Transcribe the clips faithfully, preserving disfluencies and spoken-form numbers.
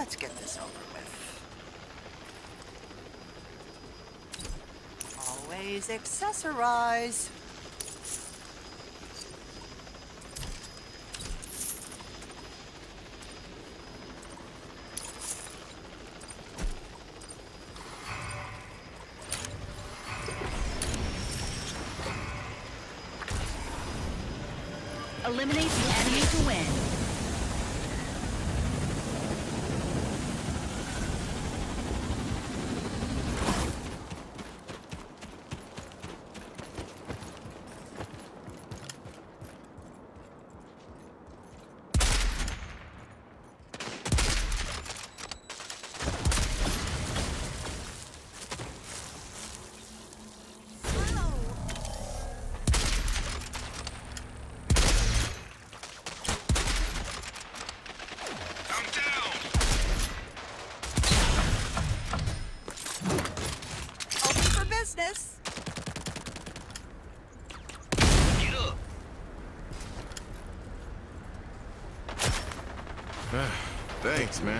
Let's get this over with. Always accessorize. Eliminate the enemy to win. Business. Get up. Thanks, man.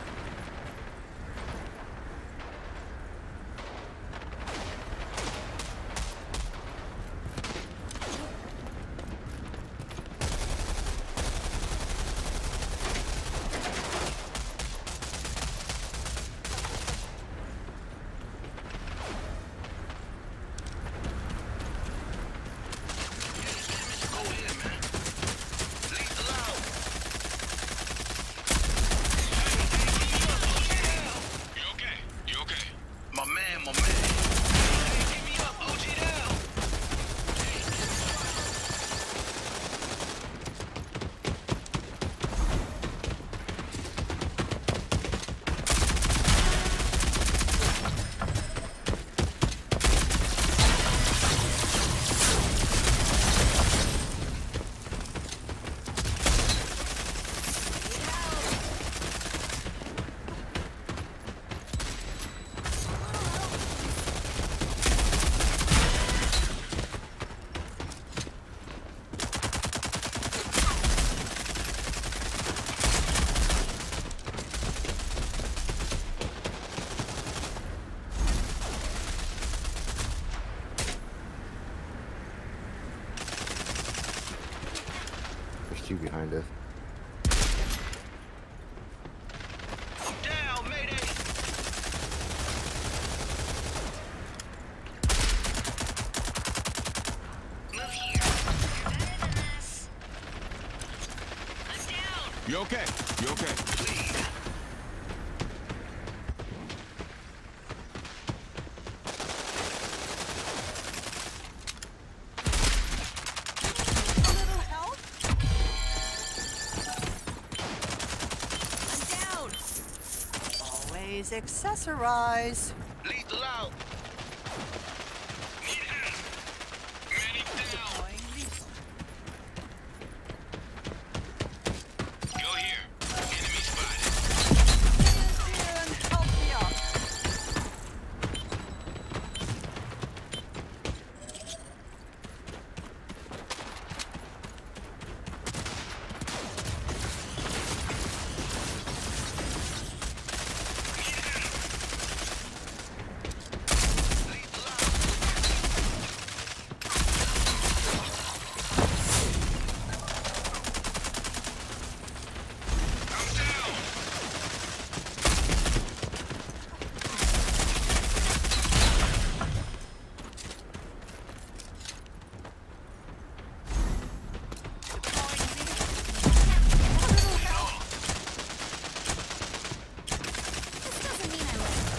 There's two behind us. I'm down, mayday. Move here. You're better than this. I'm down. You okay? You okay? Please. A little help? I'm down. Always accessorize. Lethal out. Need help. Medic down. Deploying lethal. Go here. Enemy spotted. Ian, help me up. I'm down. Deploying lethal. A little help. This doesn't mean I like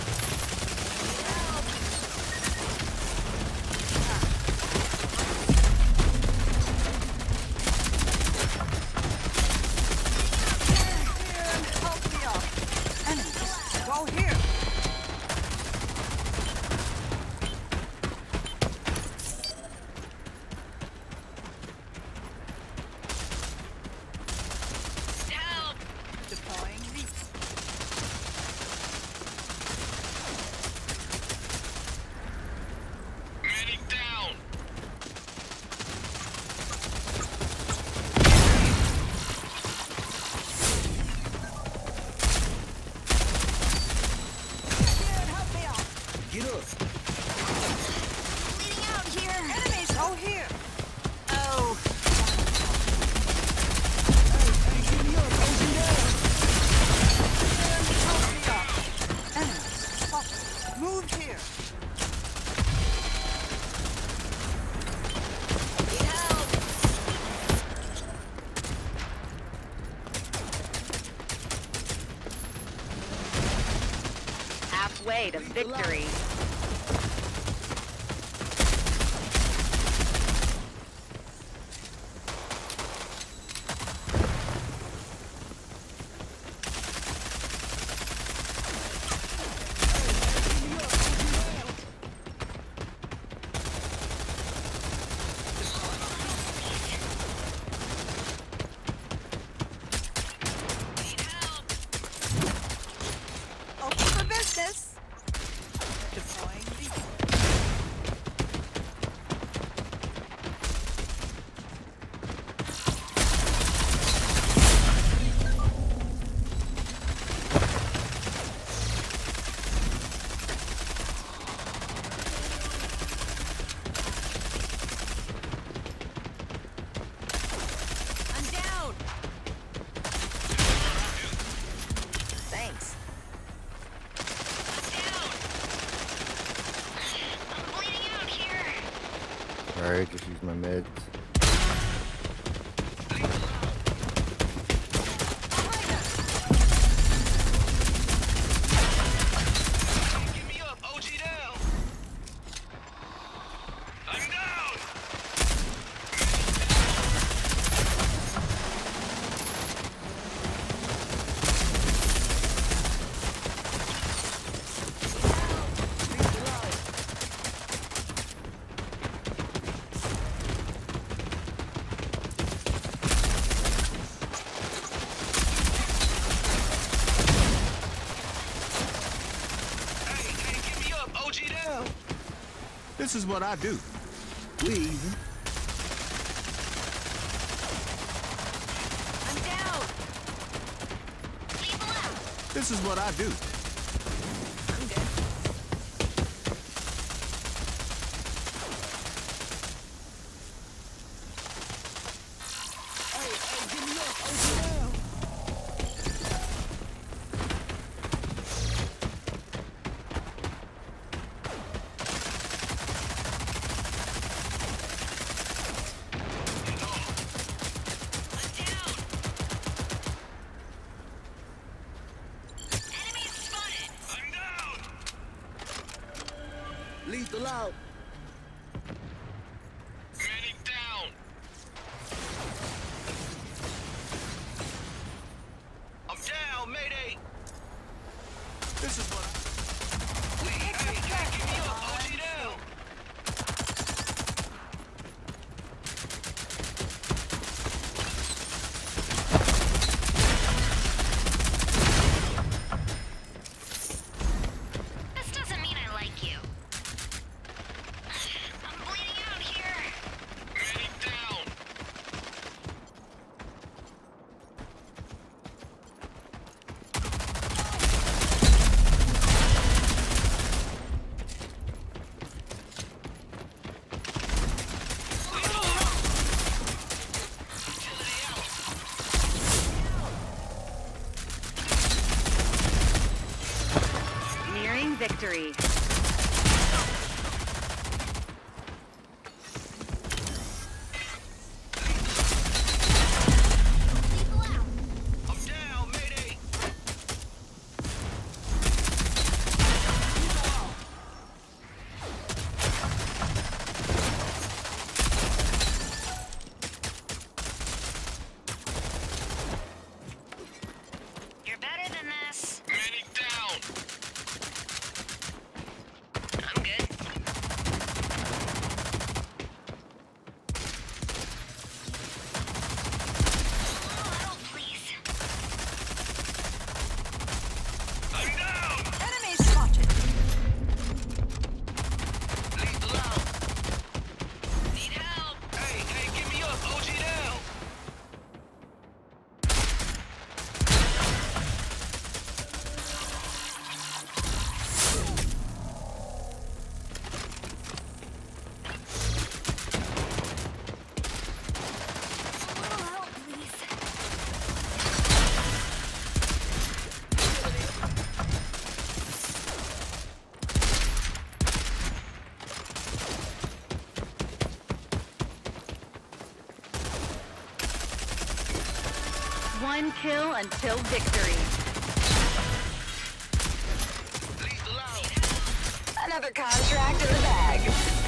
Ian, help me up. Enemies, go here. help. Deploying lethal. Medic down. way to victory. Open for business. Deploying the... I'm down. Thanks. I'm bleeding out here. Alright, just use my meds. Give me up, O G down. I'm down. Hey, hey, give me up, O G down. This is what I do. We even. I'm down. Lethal out. This is what I do. I'm good. Hey, hey, give me up, O G down. I'm down. Enemy spotted. I'm down. Lethal out. Medic down. I'm down, Mayday. This is what I... Hey, hey, hey, give me up, O G down. This doesn't mean I like you. I'm bleeding out here. Medic down. Utility out. Nearing victory. Lethal out. I'm down, Mayday. You're better than this. Medic down. I'm good. Oh, please. I'm down. Enemy spotted. Lethal out. Need help. Hey, hey, give me up, O G down. A little help, please. One kill until victory. Lethal out. contract in the bag.